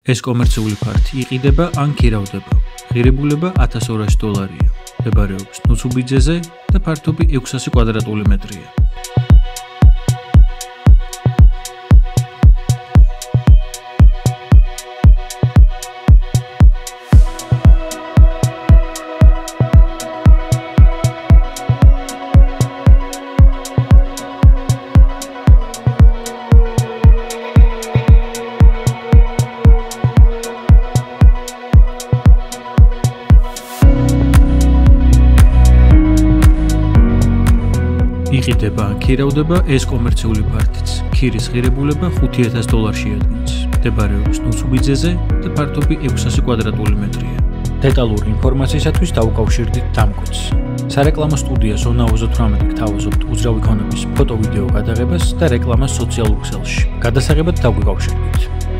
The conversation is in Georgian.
ეს კომერციული ფართი იყიდება ან ქირავდება. ღირებულება $1200. მდებარეობს ნუცუბიძეზე და ფართობი 600 კვადრატული მეტრია. იყიდება ან ქირავდება ეს კომერციული ფართიც. ქირის ღირებულება $5000 შეადგენს. მდებარეობს ნუცუბიძეზე და ფართობი 600 კვადრატული მეტრია. დეტალური ინფორმაციისათვის დაუკავშირდით დამკვეთს. სარეკლამო სტუდია ზონა 28 გთავაზობთ უძრავიქონების ფოტო-ვიდეო გადაღებას და რეკლამას სოციალურ ქსელში. გადასაღებად დაგვიკავშირდით.